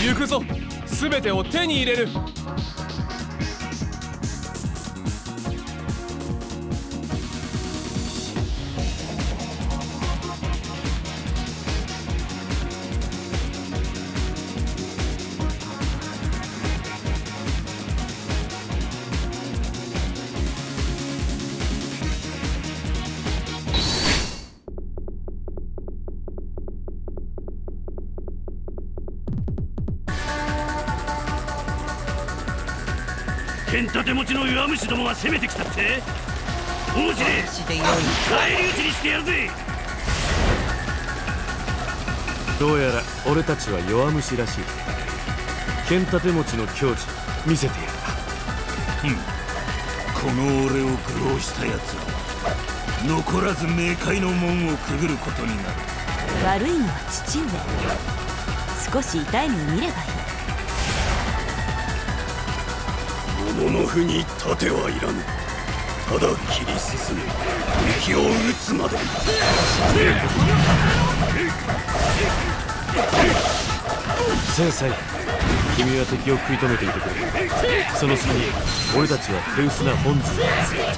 行くぞ。全てを手に入れる。 剣立て持ちの弱虫どもが攻めてきたって。面白い。返り討ちにしてやるぜ。 どうやら俺たちは弱虫らしい。剣立て持ちの矜持見せてやる。 この俺を愚弄したやつらは残らず冥界の門をくぐることになる。 悪いのは父上。少し痛い目を見ればいい。 物の負に盾はいらぬ。ただ切り進め、敵を撃つまで。 正妻、君は敵を食い止めていてくれ。その隙に俺たちは手薄な本陣を集める。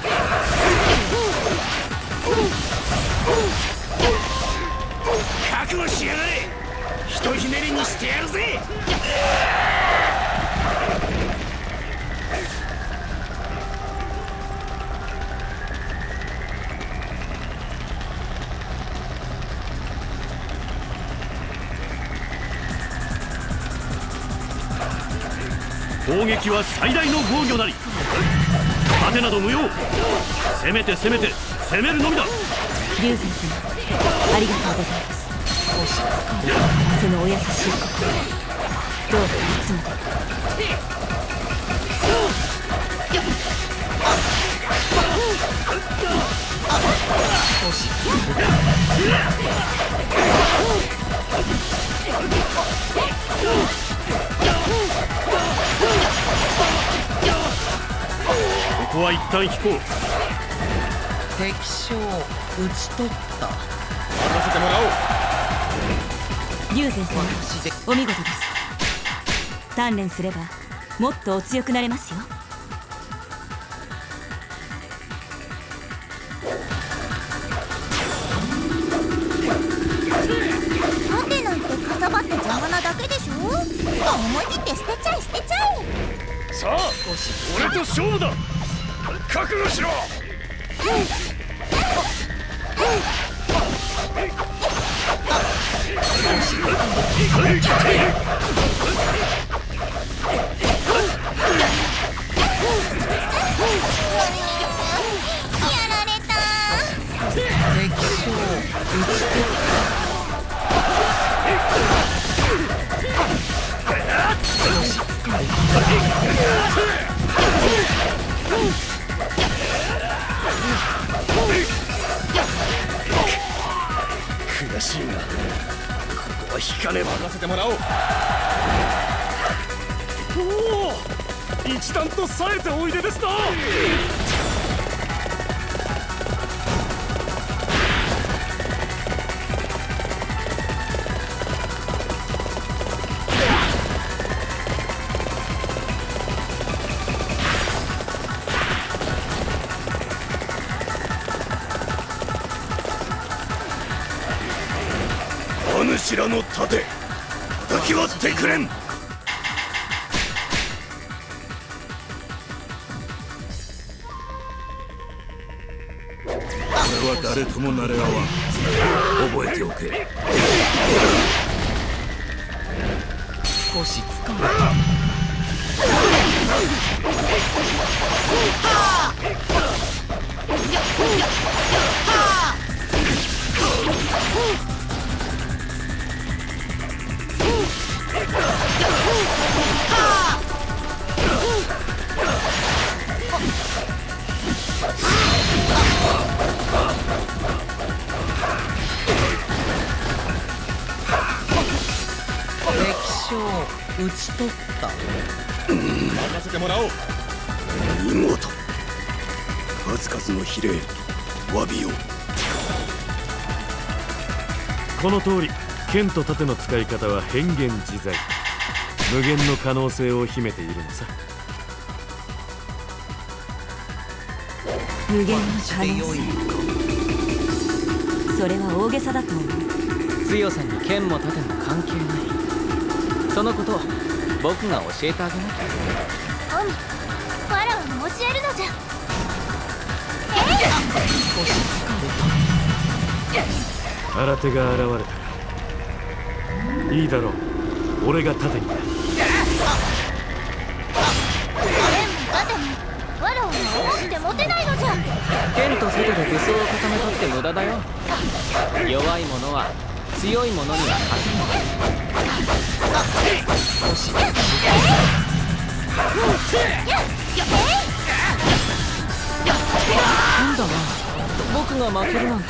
覚悟しやがれ。ひとひねりにしてやるぜ。攻撃は最大の防御なり。盾など無用。攻めて攻めて攻めるのみだ。 龍禅様、ありがとうございます。そのお優しい心、どうかいつまで。 ここは一旦引こう。 敵将討ち取った。 任せてもらおう。 龍禅様、お見事です。鍛錬すればもっとお強くなれますよ。 盾なんてかさばって邪魔なだけでしょ。思い切って捨てちゃい捨てちゃい。 さあ俺と勝負だ。覚悟しろ。 やられた。 敵将討ち取った。 悔しいな。ここは引かねば。 任せてもらおう。 おお、一段と冴えておいでですな。 主らの盾、叩き割ってくれん。 これは誰ともなれ合わん。覚えておけ。 少しつかむ。討ち取った。 任せてもらおう。 見事。数々の比例詫びよう。 この通り剣と盾の使い方は変幻自在。 無限の可能性を秘めているのさ。 無限の可能性、それは大げさだと思う。 強さに剣も盾も関係ない。そのことを僕が教えてあげなきゃ。 ファラオに教えるのじゃ。 新手が現れたか。いいだろう、俺が盾になる。 剣も盾もファラオは重くて持てないのじゃ。 剣と盾で武装を固めたって無駄だよ。弱い者は強い者には勝てない。なんだな、僕が負けるなんて。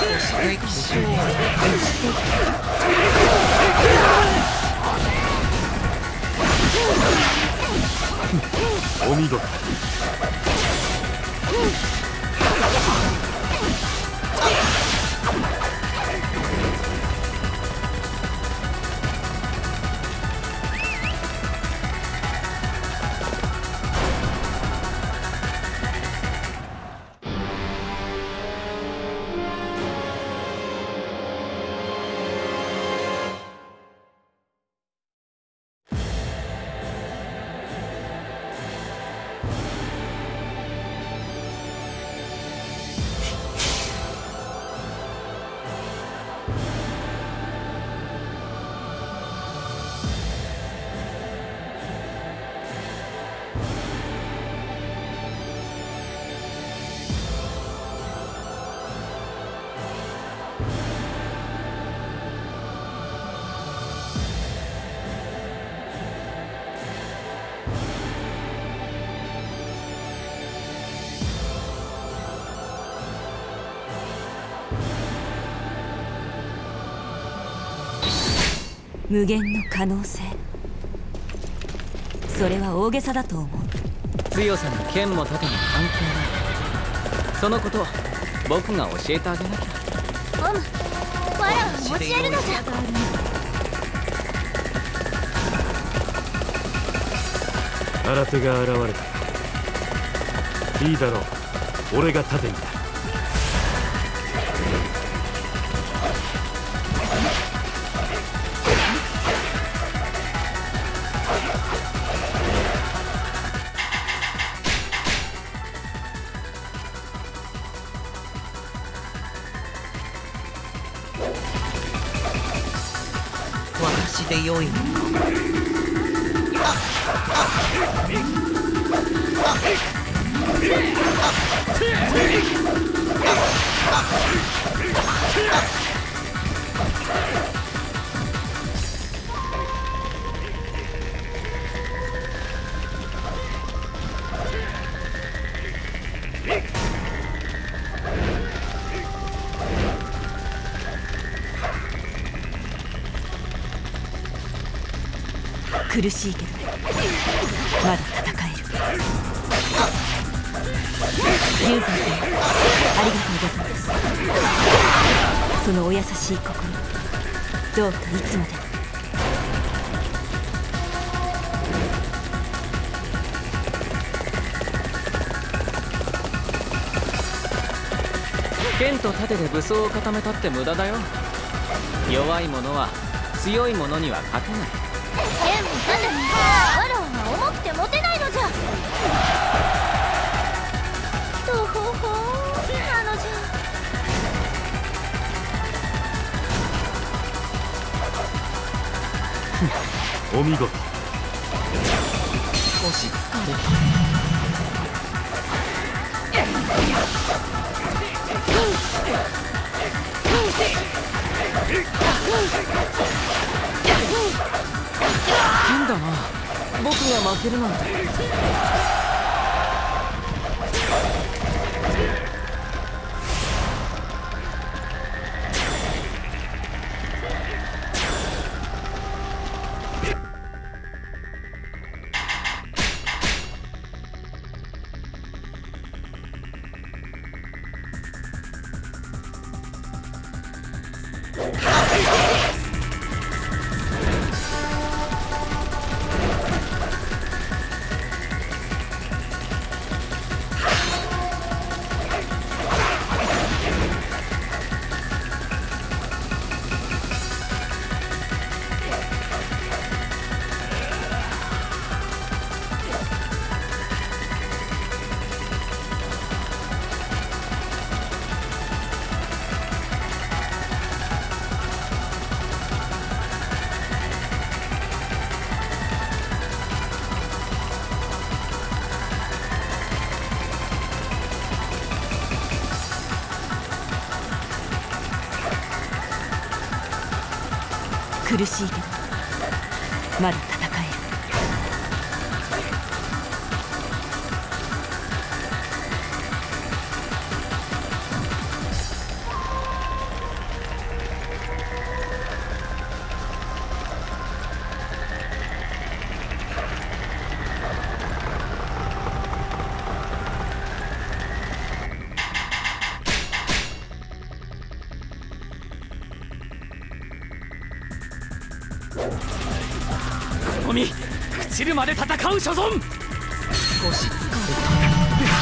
お見事。 無限の可能性、それは大げさだと思う。 強さに剣も盾も関係ない。そのことを僕が教えてあげなきゃ。 ファラオに教えるのじゃ。 新手が現れたか。いいだろう、俺が盾になる。 私で良いのか。 苦しいけどまだ戦える。龍山さん、ありがとうございます。そのお優しい心、どうかいつまでも。 剣と盾で武装を固めたって無駄だよ。弱い者は強い者には勝てない。 剣も盾もファラオは重くて持てないのじゃ。とほほなのじゃ。 お見事。 少し疲れた。変だな、僕が負けるなんて。 苦しいけどまだ戦える。 のみ朽ちるまで戦う所存。少し疲れた。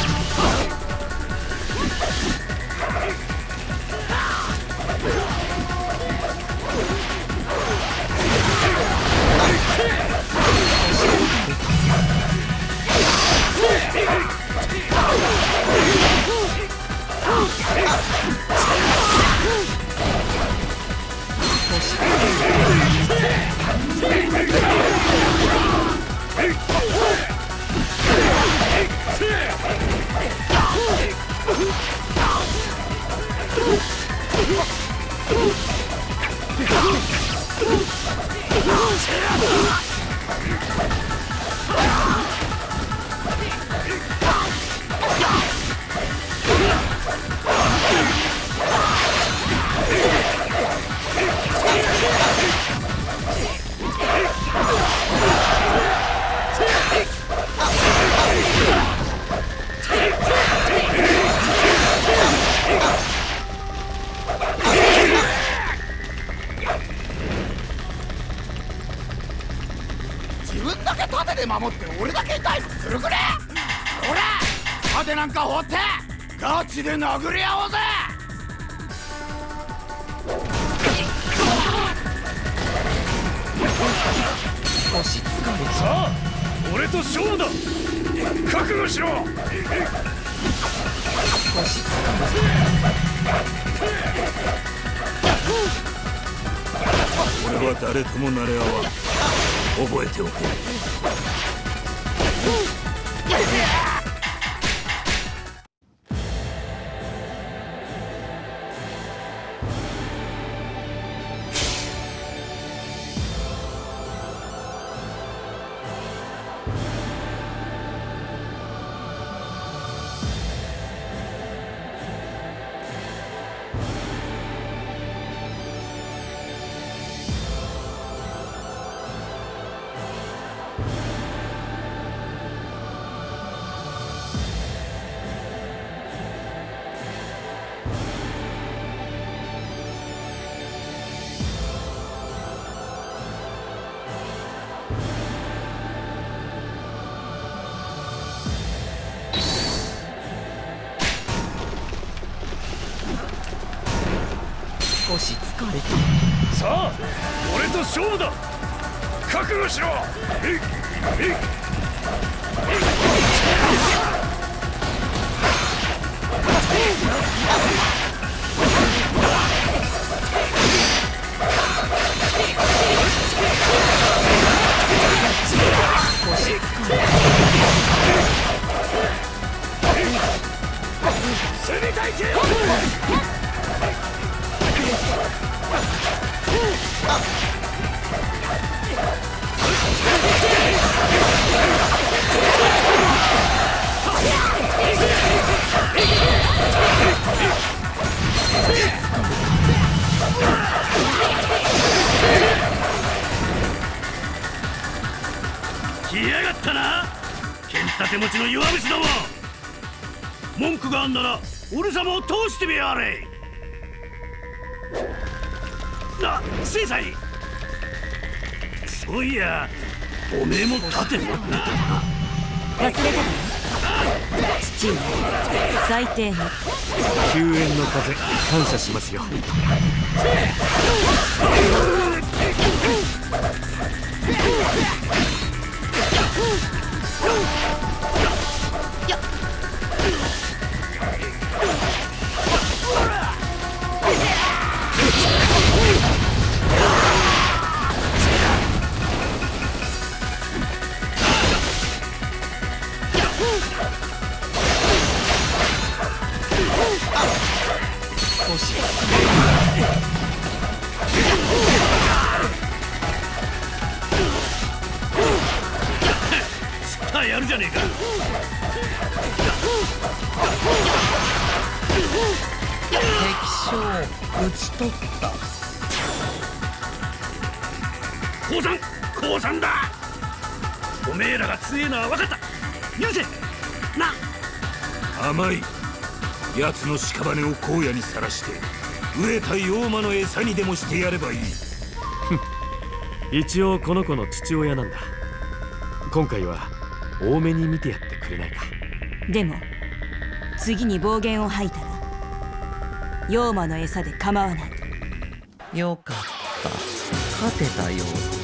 自分だけ盾で守って俺だけ大事するくれ。ほら盾なんか放ってガチで殴り合おうぜ。 少し疲れた。 さあ俺と勝負だ。覚悟しろ。 少し疲俺は誰ともなれ合わん。覚えておけ。 少し疲れた。 さあ俺と勝負だ。覚悟しろ。攻めたいけ。来やがったな剣立て持ちの弱虫ども。文句があんなら俺様を通してみやれ。制裁。そういやおめえも盾持ってたな。 忘れてたの父上。最低の救援の風感謝しますよ。 少しじゃねえか。 敵将討ち取った。 降参だ。おめえらが強えのは分かった。許せな。 甘い。奴の屍を荒野にさらして飢えた妖魔の餌にでもしてやればいい。 一応この子の父親なんだ。今回は多めに見てやってくれないか。 でも次に暴言を吐いたら妖魔の餌で構わない。 よかった、勝てたようだ。